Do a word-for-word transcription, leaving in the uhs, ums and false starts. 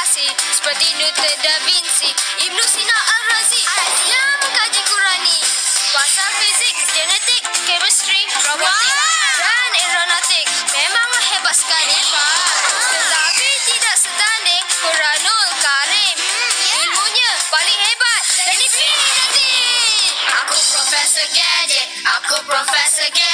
gravitasi seperti Newton da Vinci, Ibnu Sina Al-Razi yang mengkaji Qurani, pasal fizik, genetik, chemistry, robotik dan aeronautik. Memanglah hebat sekali. Tetapi tidak setanding Quranul Karim. Ilmunya paling hebat dan dipilih nanti. Aku Profesor Gadget, aku Profesor Gadget.